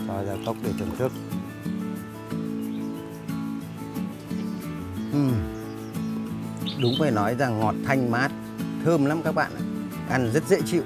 cho ra cốc để thưởng thức. Đúng phải nói rằng ngọt thanh mát, thơm lắm các bạn ạ. Ăn rất dễ chịu.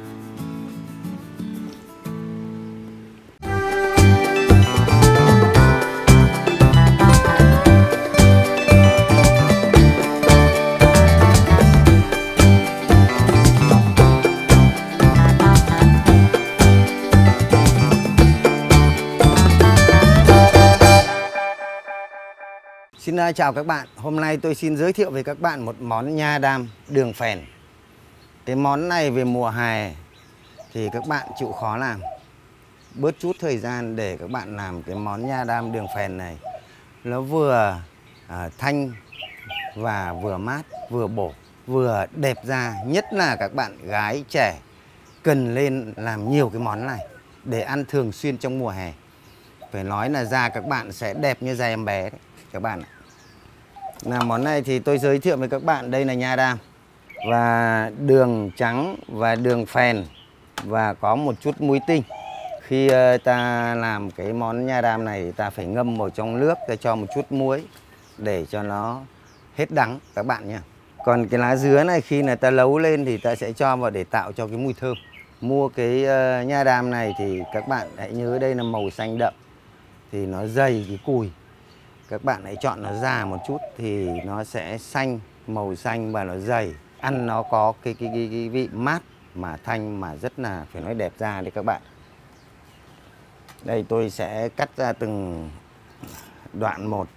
Xin chào các bạn. Hôm nay tôi xin giới thiệu với các bạn một món nha đam đường phèn. Cái món này về mùa hè thì các bạn chịu khó làm. Bớt chút thời gian để các bạn làm cái món nha đam đường phèn này. Nó vừa thanh và vừa mát, vừa bổ, vừa đẹp da. Nhất là các bạn gái trẻ cần lên làm nhiều cái món này để ăn thường xuyên trong mùa hè. Phải nói là da các bạn sẽ đẹp như da em bé đấy các bạn ạ. Món này thì tôi giới thiệu với các bạn, đây là nha đam và đường trắng và đường phèn và có một chút muối tinh. Khi ta làm cái món nha đam này thì ta phải ngâm vào trong nước, ta cho một chút muối để cho nó hết đắng các bạn nhé. Còn cái lá dứa này khi là ta nấu lên thì ta sẽ cho vào để tạo cho cái mùi thơm. Mua cái nha đam này thì các bạn hãy nhớ đây là màu xanh đậm thì nó dày cái cùi. Các bạn hãy chọn nó già một chút thì nó sẽ xanh, màu xanh và nó dày. Ăn nó có cái vị mát mà thanh mà rất là phải nói đẹp da đấy các bạn. Đây tôi sẽ cắt ra từng đoạn một.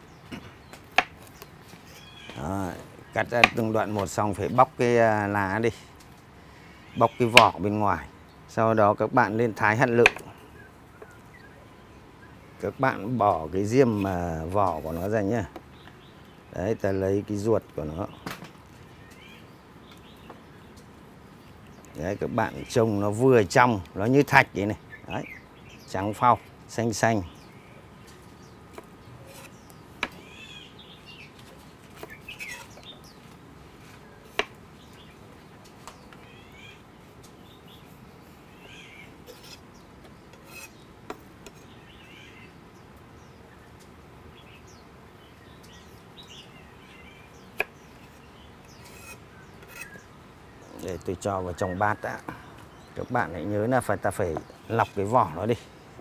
Đó, cắt ra từng đoạn một xong phải bóc cái lá đi. Bóc cái vỏ bên ngoài. Sau đó các bạn lên thái hạt lựu. Các bạn bỏ cái diêm mà vỏ của nó ra nhé. Đấy, ta lấy cái ruột của nó. Đấy, các bạn trông nó vừa trong, nó như thạch vậy này. Đấy, trắng phau, xanh xanh. Để tôi cho vào trong bát đã. Các bạn hãy nhớ là ta phải lọc cái vỏ nó đi.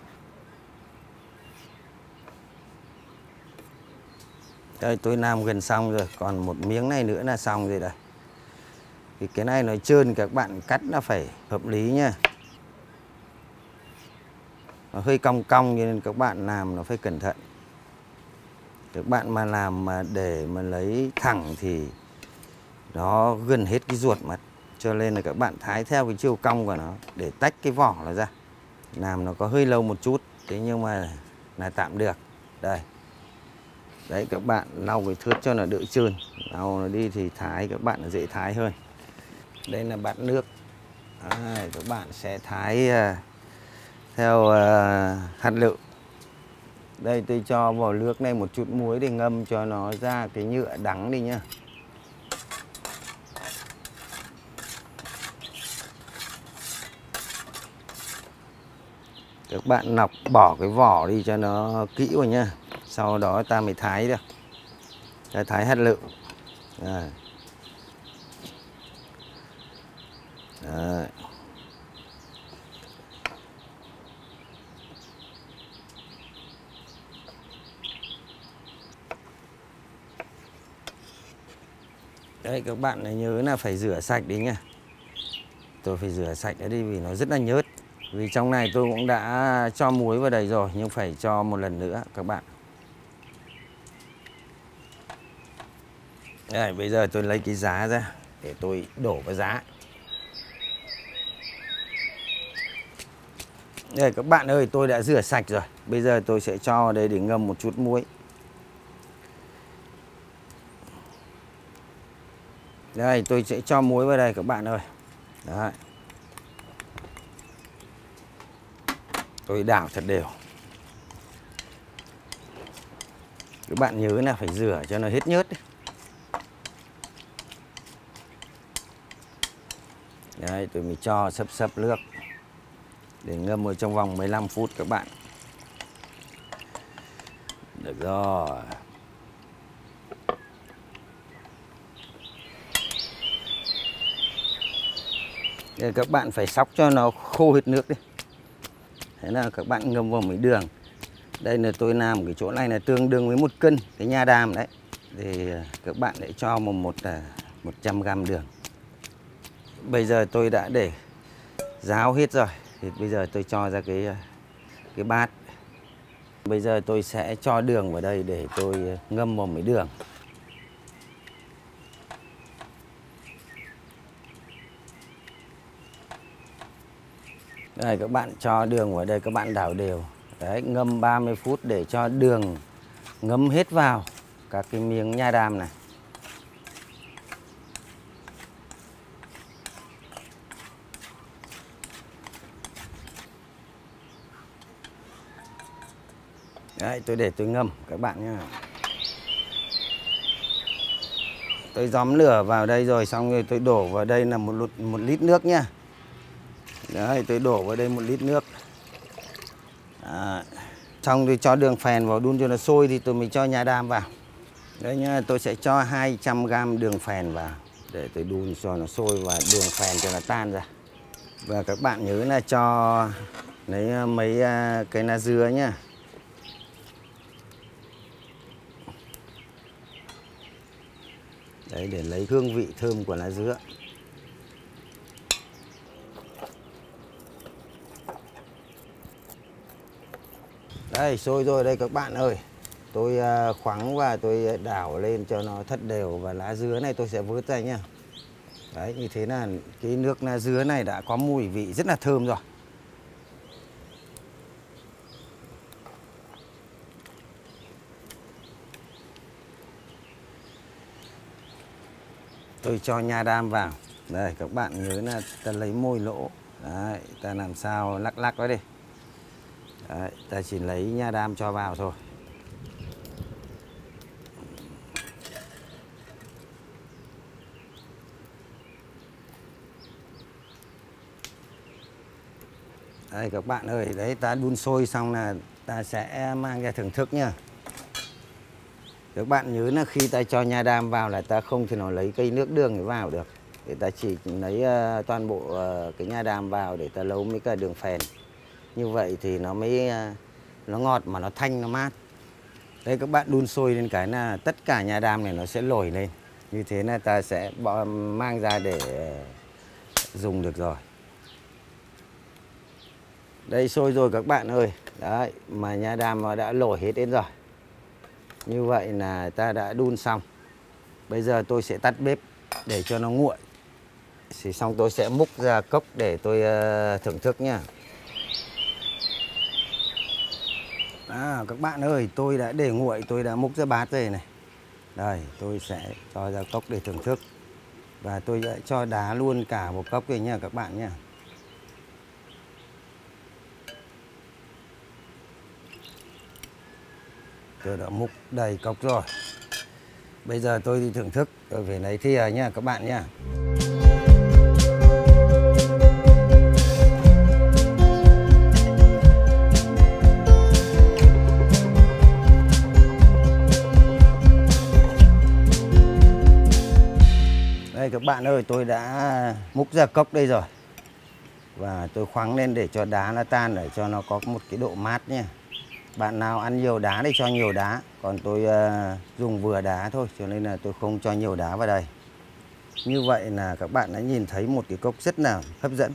Đây tôi làm gần xong rồi, còn một miếng này nữa là xong rồi đây. Thì cái này nó trơn, các bạn cắt nó phải hợp lý nha. Nó hơi cong cong nên các bạn làm nó phải cẩn thận. Các bạn mà làm mà để mà lấy thẳng thì nó gần hết cái ruột mất. Cho nên là các bạn thái theo cái chiều cong của nó để tách cái vỏ nó ra. Làm nó có hơi lâu một chút, thế nhưng mà là tạm được. Đây. Đấy, các bạn lau cái thớt cho nó đỡ trơn. Lau nó đi thì thái các bạn nó dễ thái hơn. Đây là bát nước. Đấy, các bạn sẽ thái theo hạt lựu. Đây tôi cho vào nước này một chút muối để ngâm cho nó ra cái nhựa đắng đi nhá. Các bạn lọc bỏ cái vỏ đi cho nó kỹ vào nhá. Sau đó ta mới thái được. Ta thái hạt lựu. Đây. Đấy. Đấy, các bạn nhớ là phải rửa sạch đi nha. Tôi phải rửa sạch nó đi vì nó rất là nhớt. Vì trong này tôi cũng đã cho muối vào đây rồi, nhưng phải cho một lần nữa các bạn. Đây, bây giờ tôi lấy cái giá ra để tôi đổ vào giá. Đây các bạn ơi, tôi đã rửa sạch rồi. Bây giờ tôi sẽ cho vào đây để ngâm một chút muối. Đây, tôi sẽ cho muối vào đây các bạn ơi. Đấy. Tôi đảo thật đều. Các bạn nhớ là phải rửa cho nó hết nhớt đi. Đấy, tôi mới cho sấp nước để ngâm ở trong vòng 15 phút các bạn. Được rồi. Để các bạn phải xóc cho nó khô hết nước đi. Thế là các bạn ngâm vào mấy đường. Đây là tôi làm cái chỗ này là tương đương với 1 cân cái nha đam đấy. Thì các bạn để cho 100g đường. Bây giờ tôi đã để ráo hết rồi. Thì bây giờ tôi cho ra cái bát. Bây giờ tôi sẽ cho đường vào đây để tôi ngâm vào mấy đường. Đây các bạn cho đường vào đây, các bạn đảo đều. Đấy, ngâm 30 phút để cho đường ngấm hết vào các cái miếng nha đam này. Đấy, tôi để tôi ngâm các bạn nhé. Tôi gióm lửa vào đây rồi, xong rồi tôi đổ vào đây là một lít nước nhá. Đấy, tôi đổ vào đây 1 lít nước. Xong tôi cho đường phèn vào đun cho nó sôi thì tôi mới cho nha đam vào. Đấy nhá, tôi sẽ cho 200g đường phèn vào để tôi đun cho nó sôi và đường phèn cho nó tan ra. Và các bạn nhớ là cho lấy mấy cái lá dứa nhá. Đấy, để lấy hương vị thơm của lá dứa. Đây, sôi rồi đây các bạn ơi. Tôi khoắng và tôi đảo lên cho nó thật đều. Và lá dứa này tôi sẽ vớt ra nhá. Đấy, như thế là cái nước lá dứa này đã có mùi vị rất là thơm rồi. Tôi cho nha đam vào. Đây, các bạn nhớ là ta lấy môi lỗ. Đấy, ta làm sao lắc lắc nó đi. Đấy, ta chỉ lấy nha đam cho vào thôi. Đây các bạn ơi, đấy ta đun sôi xong là ta sẽ mang ra thưởng thức nha. Các bạn nhớ là khi ta cho nha đam vào là ta không thể nào lấy cây nước đường để vào được. Để ta chỉ lấy toàn bộ cái nha đam vào để ta nấu với cả đường phèn. Như vậy thì nó mới nó ngọt mà nó thanh nó mát. Đây các bạn đun sôi lên cái là tất cả nha đam này nó sẽ nổi lên. Như thế là ta sẽ mang ra để dùng được rồi. Đây sôi rồi các bạn ơi. Đấy, mà nha đam nó đã nổi hết lên rồi. Như vậy là ta đã đun xong. Bây giờ tôi sẽ tắt bếp để cho nó nguội. Thì xong tôi sẽ múc ra cốc để tôi thưởng thức nhá. Các bạn ơi, tôi đã để nguội, tôi đã múc ra bát rồi này. Đây, tôi sẽ cho ra cốc để thưởng thức. Và tôi sẽ cho đá luôn cả một cốc rồi nha các bạn nhá. Tôi đã múc đầy cốc rồi. Bây giờ tôi đi thưởng thức. Tôi phải lấy thìa nha các bạn nhá. Đây các bạn ơi, tôi đã múc ra cốc đây rồi. Và tôi khoắng lên để cho đá nó tan, để cho nó có một cái độ mát nha. Bạn nào ăn nhiều đá thì cho nhiều đá. Còn tôi dùng vừa đá thôi, cho nên là tôi không cho nhiều đá vào đây. Như vậy là các bạn đã nhìn thấy một cái cốc rất là hấp dẫn.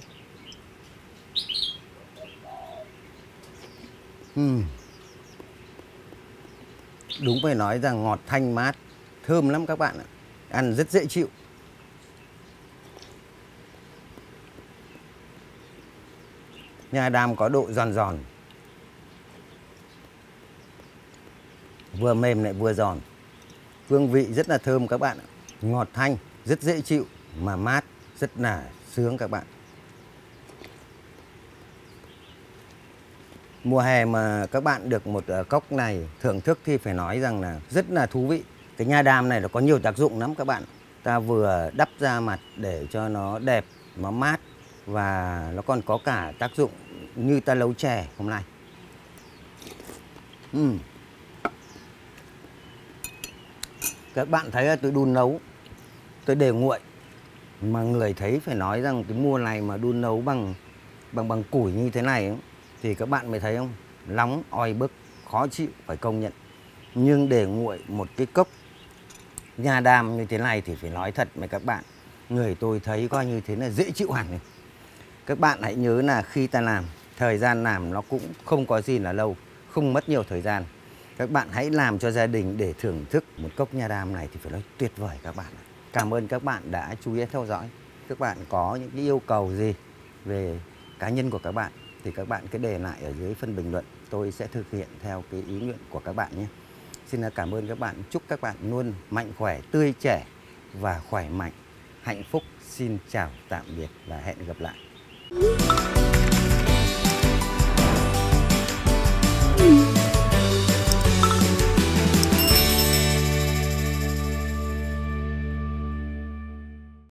Đúng phải nói rằng ngọt thanh mát, thơm lắm các bạn ạ. Ăn rất dễ chịu. Nha đam có độ giòn giòn, vừa mềm lại vừa giòn. Hương vị rất là thơm các bạn ạ. Ngọt thanh, rất dễ chịu mà mát, rất là sướng các bạn. Mùa hè mà các bạn được một cốc này thưởng thức thì phải nói rằng là rất là thú vị. Cái nha đam này nó có nhiều tác dụng lắm các bạn. Ta vừa đắp da mặt để cho nó đẹp, nó mát. Và nó còn có cả tác dụng như ta nấu chè hôm nay. Các bạn thấy là tôi đun nấu, tôi để nguội. Mà người thấy phải nói rằng cái mùa này mà đun nấu bằng củi như thế này ấy, thì các bạn mới thấy không? Nóng, oi bức, khó chịu, phải công nhận. Nhưng để nguội một cái cốc nha đam như thế này thì phải nói thật với các bạn, người tôi thấy coi như thế là dễ chịu hẳn này. Các bạn hãy nhớ là khi ta làm, thời gian làm nó cũng không có gì là lâu, không mất nhiều thời gian. Các bạn hãy làm cho gia đình để thưởng thức một cốc nha đam này thì phải nói tuyệt vời các bạn. Cảm ơn các bạn đã chú ý theo dõi. Các bạn có những cái yêu cầu gì về cá nhân của các bạn thì các bạn cứ để lại ở dưới phần bình luận. Tôi sẽ thực hiện theo cái ý nguyện của các bạn nhé. Xin cảm ơn các bạn. Chúc các bạn luôn mạnh khỏe, tươi trẻ và khỏe mạnh, hạnh phúc. Xin chào, tạm biệt và hẹn gặp lại.